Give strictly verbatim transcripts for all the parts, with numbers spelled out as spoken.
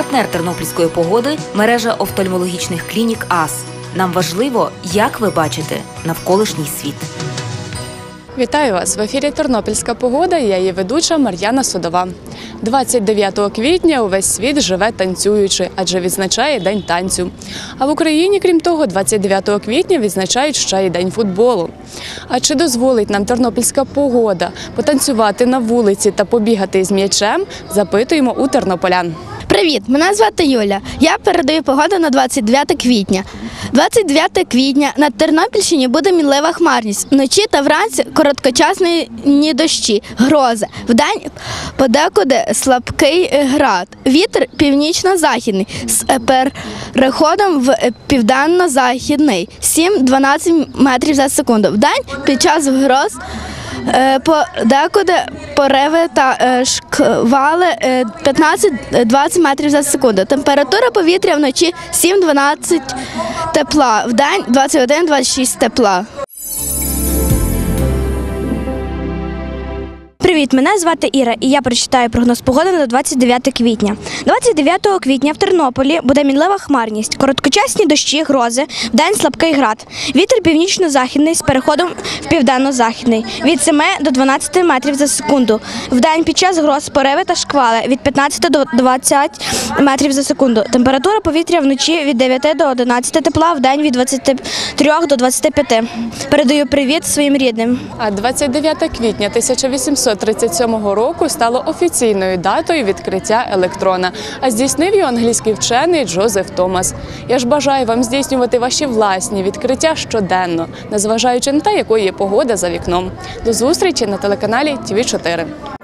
Партнер тернопільської погоди – мережа офтальмологічних клінік АС. Нам важливо, як ви бачите навколишній світ. Вітаю вас! В ефірі «Тернопільська погода» і я її ведуча Мар'яна Судова. двадцять дев'ятого квітня увесь світ живе танцюючи, адже відзначає День танцю. А в Україні, крім того, двадцять дев'ятого квітня відзначають ще й День футболу. А чи дозволить нам тернопільська погода потанцювати на вулиці та побігати з м'ячем, запитуємо у тернополян. Привіт, мене звати Юля. Я передаю погоду на двадцять дев'яте квітня. двадцять дев'яте квітня на Тернопільщині буде мінлива хмарність. Вночі та вранці короткочасні дощі, грози. Вдень подекуди слабкий град. Вітер північно-західний з переходом в південно-західний сім-дванадцять метрів за секунду. Вдень під час гроз подекуди пориви та шквали п'ятнадцять-двадцять метрів за секунду. Температура повітря вночі сім-дванадцять тепла, вдень двадцять один-двадцять шість тепла. Привіт, мене звати Іра, і я прочитаю прогноз погоди на двадцять дев'яте квітня. двадцять дев'ятого квітня в Тернополі буде мінлива хмарність, короткочасні дощі, грози, вдень слабкий град. Вітер північно-західний з переходом в південно-західний від семи до дванадцяти метрів за секунду. Вдень під час гроз пориви та шквали від п'ятнадцяти до двадцяти метрів за секунду. Температура повітря вночі від дев'яти до одинадцяти тепла, вдень від двадцяти трьох до двадцяти п'яти. Передаю привіт своїм рідним. А двадцять дев'яте квітня тисяча вісімсот тридцять сьомого року стало офіційною датою відкриття електрона, а здійснив його англійський вчений Джозеф Томас. Я ж бажаю вам здійснювати ваші власні відкриття щоденно, незважаючи на те, якою є погода за вікном. До зустрічі на телеканалі Ті Ві чотири.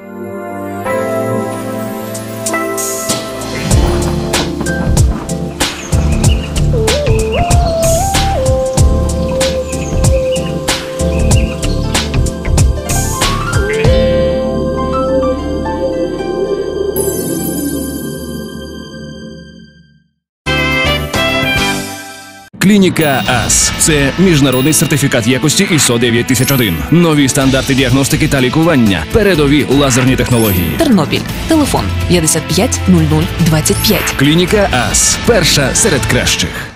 Клініка АС – це міжнародний сертифікат якості ай ес о дев'ять тисяч один. Нові стандарти діагностики та лікування. Передові лазерні технології. Тернопіль. Телефон п'ятдесят п'ять нуль нуль двадцять п'ять. Клініка АС – перша серед кращих.